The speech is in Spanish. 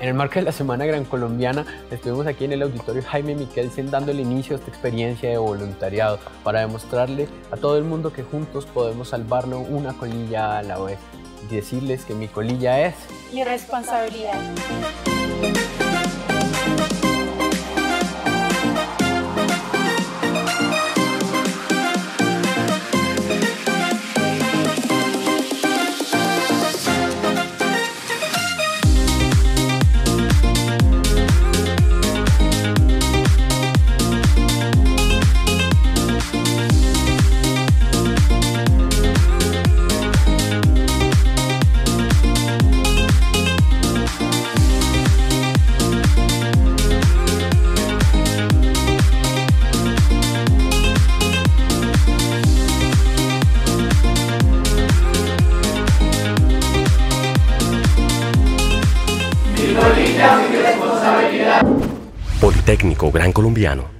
En el marco de la Semana Gran Colombiana estuvimos aquí en el auditorio Jaime Mikkelsen dándole inicio a esta experiencia de voluntariado para demostrarle a todo el mundo que juntos podemos salvarlo una colilla a la vez y decirles que mi colilla es mi responsabilidad. Politécnico Gran Colombiano.